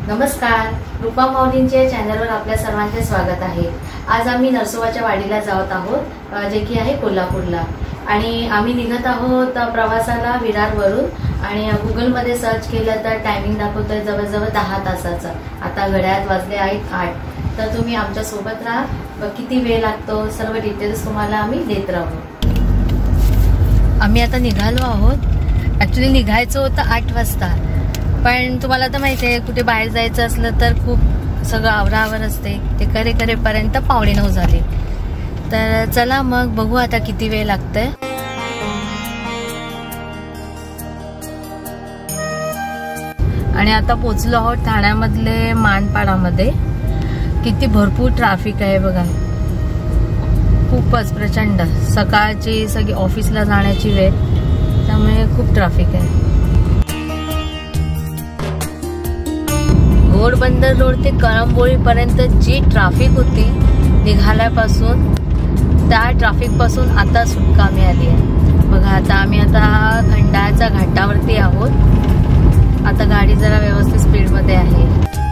नमस्कार, रूपा माऊलींच्या चॅनलवर आपल्या सर्वांचे स्वागत आहे। आज आम्ही नरसोबाच्या वाडीला जात आहोत, जे की आहे कोल्हापूरला। आणि आम्ही निघत आहोत प्रवासाला विरारवरून। आणि गुगलमध्ये सर्च केलं तर टायमिंग दाखवतोय जवळजवळ 10 तासाचा। आता घड्याळात वाजले आहेत 8। तर तुम्ही आमच्या सोबत राहा, किती वेळ लागतो सर्व डिटेल्स तुम्हाला आम्ही देत राहू। आम्ही आता निघालो आहोत। ॲक्च्युली निघायचं होतं 8 वाजता, पण तुम्हाला तर माहिती आहे कुठे बाहेर जायचं असलं तर खूप सगळं आवरावर असते। ते करेपर्यंत 8:45 झाले। तर चला मग बघू आता किती वेळ लागतंय। आणि आता पोचलो आहोत ठाण्यामधले मानपाडामध्ये। किती भरपूर ट्रॅफिक आहे बघा, खूपच प्रचंड। सकाळची सगळी ऑफिसला जाण्याची वेळ, त्यामुळे खूप ट्रॅफिक आहे। घोडबंदर रोड ते कळंबोळी पर्यंत जी ट्रॅफिक होती निघाल्यापासून, त्या ट्रॅफिक पासून आता सुटका मिळाली आहे बघा। आता आम्ही खंडाळ्याच्या घाटावरती आहोत। आता गाडी जरा व्यवस्थित स्पीडमध्ये आहे।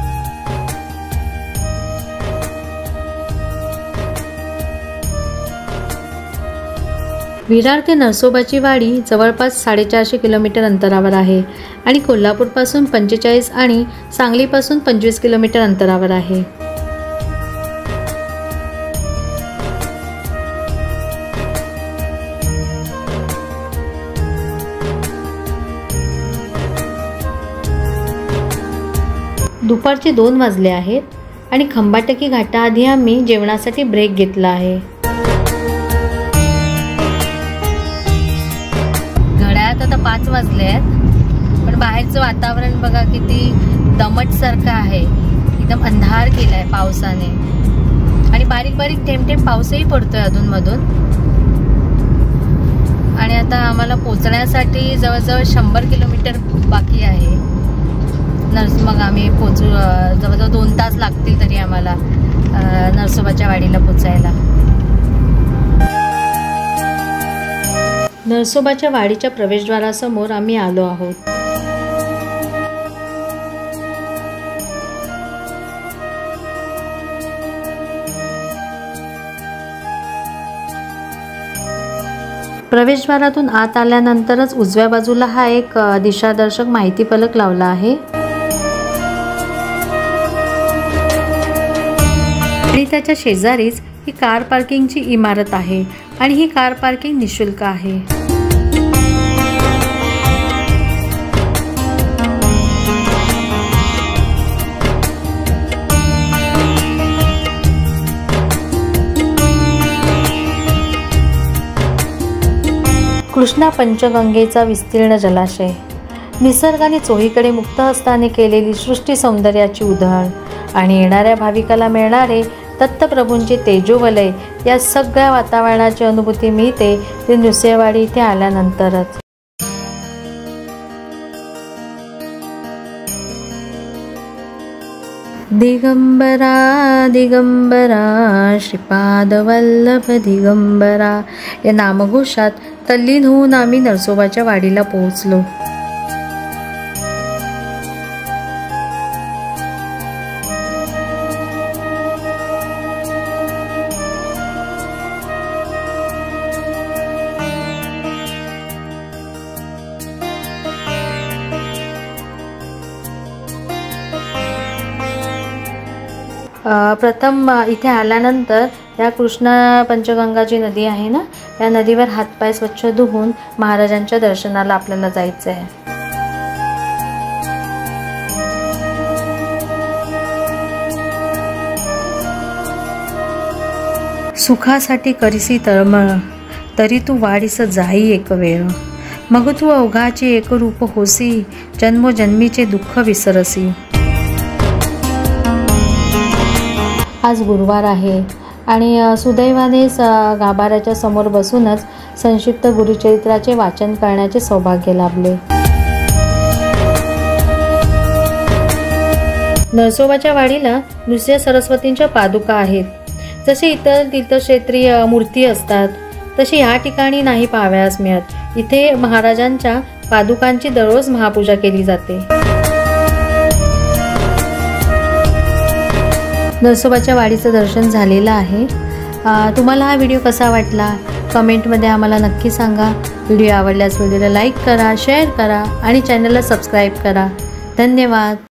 विरार ते नरसोबाची वाडी जवळपास 450 किलोमीटर अंतरावर आहे आणि कोल्हापूरपासून 45 आणि सांगलीपासून 25 किलोमीटर अंतरावर आहे। दुपारचे 2 वाजले आहेत आणि खंबाटकी घाटाआधी आम्ही जेवणासाठी ब्रेक घेतला आहे। आता 5 वाजले आहेत, पण बाहेरचं वातावरण बघा किती दमट सारखं आहे। एकदम अंधार केलाय पावसाने आणि बारीक बारीक थेंब पाऊसही पडतोय अधूनमधून। आणि आता आम्हाला पोहोचण्यासाठी जवळजवळ 100 किलोमीटर बाकी आहे। मग आम्ही पोहोचू, जवळजवळ 2 तास लागतील तरी आम्हाला नरसोबाच्या वाडीला पोचायला। नरसोबाच्या वाडीच्या प्रवेशद्वारासमोर आम्ही आलो आहोत। प्रवेशद्वारातून आत आल्यानंतरच उजव्या बाजूला हा एक दिशादर्शक माहिती फलक लावला आहे आणि त्याच्या शेजारीच ही कार पार्किंगची इमारत आहे आणि ही कार पार्किंग निशुल्क आहे। कृष्णा पंचगंगेचा विस्तीर्ण जलाशय, निसर्गाने चोहीकडे मुक्त हस्ताने केलेली सृष्टी सौंदर्याची उधळण आणि येणाऱ्या भाविकाला मिळणारे दत्तप्रभूंचे तेजोवलय, या सगळ्या वातावरणाची अनुभूती मिळते ते नृसिंहवाडी इथे आल्यानंतरच। दिगंबरा दिगंबरा श्रीपाद वल्लभ दिगंबरा या नामघोषात तल्लीन होऊन आम्ही नरसोबाच्या वाडीला पोहोचलो। प्रथम इथे आल्यानंतर या कृष्णा पंचगंगा जी नदी आहे ना, या नदीवर हातपाय स्वच्छ धुवून महाराजांच्या दर्शनाला आपल्याला जायचं आहे। सुखासाठी करीसी तळमळ, तरी तू वाढीस जाई एक वेळ। मग तू अवघाचे एक रूप होसी, जन्मोजन्मीचे दुःख विसरसी। आज गुरुवार आहे आणि सुदैवाने गाभाऱ्याच्या समोर बसूनच संक्षिप्त गुरुचरित्राचे वाचन करण्याचे सौभाग्य लाभले। नरसोबाच्या वाडीला नृसिंह सरस्वतींच्या पादुका आहेत। जसे इतर तीर्थक्षेत्रीय मूर्ती असतात तशी या ठिकाणी नाही पाहावयास मिळत। इथे महाराजांच्या पादुकांची दररोज महापूजा केली जाते। नरसोबाच्या वाडीचं दर्शन झालेलं आहे। तुम्हाला हा व्हिडिओ कसा वाटला कमेंटमध्ये आम्हाला नक्की सांगा। व्हिडिओ आवडल्यास व्हिडिओला लाईक करा, शेअर करा आणि चॅनलला सबस्क्राईब करा। धन्यवाद।